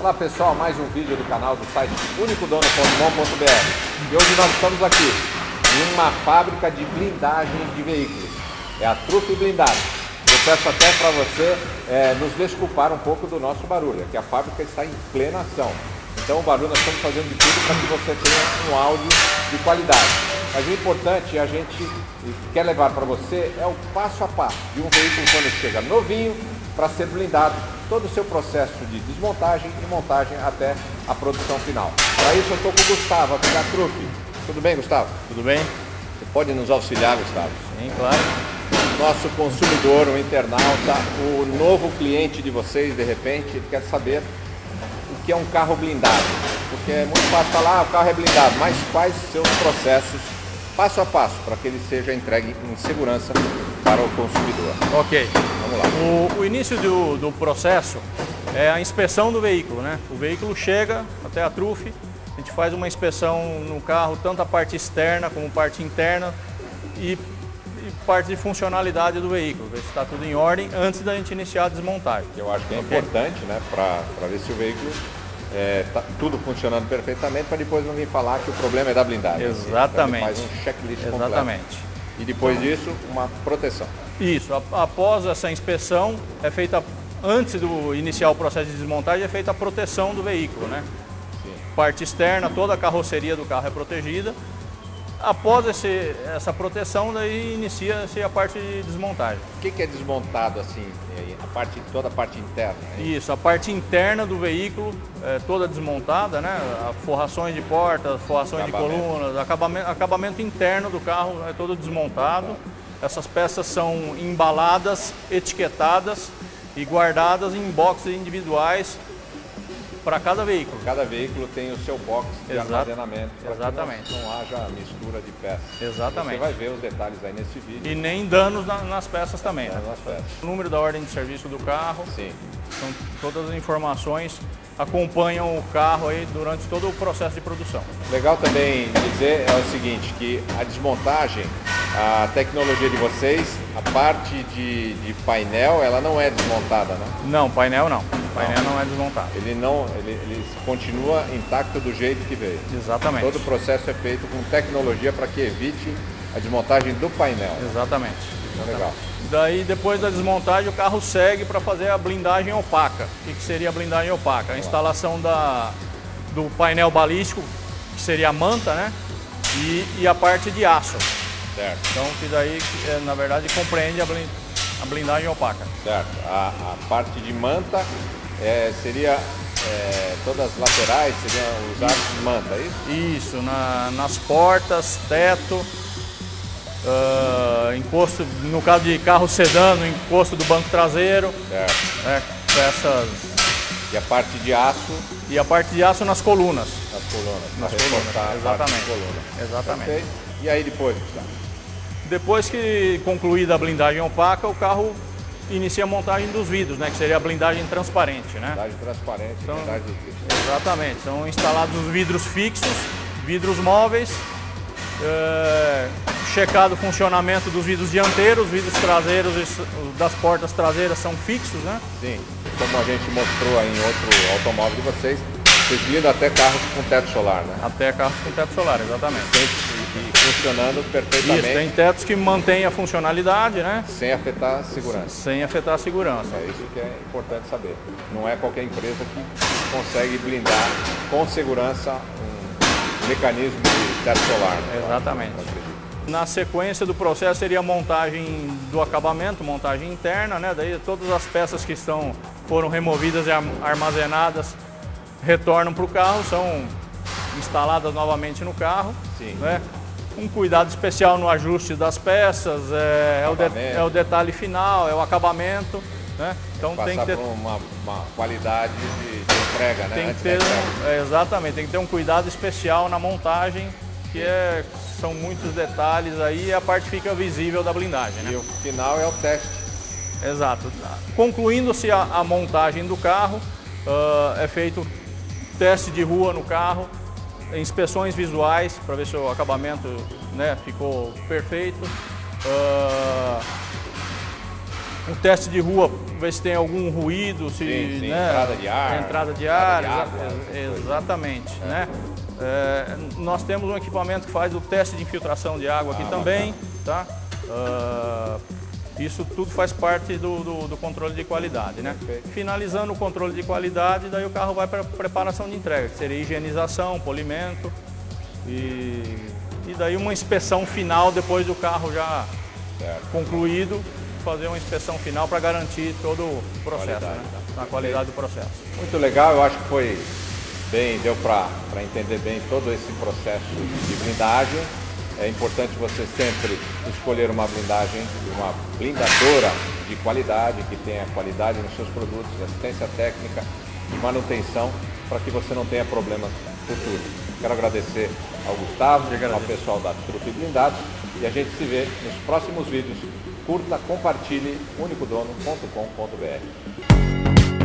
Olá pessoal, mais um vídeo do canal do site unicodono.com.br. E hoje nós estamos aqui em uma fábrica de blindagem de veículos. É a Trufe Blindagem. Eu peço até para você nos desculpar um pouco do nosso barulho, que a fábrica está em plena ação. Então o barulho nós estamos fazendo de tudo para que você tenha um áudio de qualidade. Mas o importante, a gente quer levar para você, é o passo a passo de um veículo quando chega novinho para ser blindado, todo o seu processo de desmontagem e montagem até a produção final. Para isso eu estou com o Gustavo aqui da Trufe. Tudo bem, Gustavo? Tudo bem? Você pode nos auxiliar, Gustavo? Sim, claro. Nosso consumidor, o internauta, o novo cliente de vocês, de repente, ele quer saber o que é um carro blindado. Porque é muito fácil falar, o carro é blindado, mas quais seus processos, passo a passo, para que ele seja entregue em segurança para o consumidor. Ok. Vamos lá. O início do processo é a inspeção do veículo, né? O veículo chega até a Trufe, a gente faz uma inspeção no carro, tanto a parte externa como a parte interna e parte de funcionalidade do veículo, ver se está tudo em ordem antes da gente iniciar a desmontagem. Eu acho que é importante, né, para ver se o veículo está tudo funcionando perfeitamente, para depois não vir falar que o problema é da blindagem. Exatamente. Então, faz um checklist completo. Exatamente. E depois disso, uma proteção. Isso, após essa inspeção, é feita, antes do iniciar o processo de desmontagem, é feita a proteção do veículo, né? Sim. Parte externa, toda a carroceria do carro é protegida. Após essa proteção, daí inicia-se a parte de desmontagem. O que é desmontado assim? Toda a parte interna? Isso, a parte interna do veículo é toda desmontada, né? Forrações de portas, forrações de colunas, acabamento interno do carro é todo desmontado. Essas peças são embaladas, etiquetadas e guardadas em boxes individuais para cada veículo. Cada veículo tem o seu box de armazenamento. Exatamente. Não haja mistura de peças. Exatamente. Você vai ver os detalhes aí nesse vídeo. E nem danos nas peças também. Né? Nas peças. O número da ordem de serviço do carro. Sim. São todas as informações acompanham o carro aí durante todo o processo de produção. Legal também dizer é o seguinte, que a desmontagem, a tecnologia de vocês, a parte de painel, ela não é desmontada, né? Não, painel não. Painel não é desmontado. Ele continua intacto do jeito que veio. Exatamente. Todo o processo é feito com tecnologia para que evite a desmontagem do painel. Exatamente. Legal. Daí, depois da desmontagem, o carro segue para fazer a blindagem opaca. O que seria a blindagem opaca? A instalação do painel balístico, que seria a manta, né? E a parte de aço. Certo. Então, que daí, na verdade, compreende a blindagem opaca. Certo. A parte de manta seria todas as laterais, seriam os arcos de manta, é isso? Isso, nas portas, teto, encosto, no caso de carro sedã, no encosto do banco traseiro. Certo. Peças. E a parte de aço? E a parte de aço nas colunas. Nas colunas. Nas colunas, exatamente. Exatamente. Perfeito. E aí depois, Gustavo? Depois que concluída a blindagem opaca, o carro inicia a montagem dos vidros, né, que seria a blindagem transparente, né? Blindagem transparente, blindagem dos vidros. Exatamente, são instalados os vidros fixos, vidros móveis, checado o funcionamento dos vidros dianteiros, os vidros traseiros das portas traseiras são fixos, né? Sim, como a gente mostrou aí em outro automóvel de vocês blindam até carros com teto solar, né? Até carros com teto solar, exatamente. E funcionando perfeitamente. Isso, tem tetos que mantêm a funcionalidade, né? Sem afetar a segurança. Sem afetar a segurança. É isso que é importante saber. Não é qualquer empresa que consegue blindar com segurança um mecanismo de teto solar. Né? Exatamente. Na sequência do processo seria a montagem do acabamento, montagem interna, né? Daí todas as peças que foram removidas e armazenadas retornam para o carro, são instaladas novamente no carro. Sim. Né? Um cuidado especial no ajuste das peças, é o detalhe final, é o acabamento. Né? Então tem que ter uma qualidade de entrega, né? Tem que ter, exatamente, tem que ter um cuidado especial na montagem, que são muitos detalhes aí e a parte fica visível da blindagem. Né? E o final é o teste. Exato. Concluindo-se a montagem do carro, é feito teste de rua no carro, inspeções visuais para ver se o acabamento, né, ficou perfeito. um teste de rua, ver se tem algum ruído, se sim, né, entrada de ar, água, exatamente, né? Nós temos um equipamento que faz o teste de infiltração de água aqui também, tá? Isso tudo faz parte do controle de qualidade, né? Finalizando o controle de qualidade, daí o carro vai para preparação de entrega, que seria higienização, polimento e daí uma inspeção final depois do carro já concluído, fazer uma inspeção final para garantir todo o processo, a qualidade do processo. Muito legal, eu acho que foi bem, deu para entender bem todo esse processo de blindagem. É importante você sempre escolher uma blindagem, uma blindadora de qualidade, que tenha qualidade nos seus produtos, assistência técnica e manutenção, para que você não tenha problemas futuros. Quero agradecer ao Gustavo, ao pessoal da Trufe Blindados, e a gente se vê nos próximos vídeos. Curta, compartilhe, unicodono.com.br.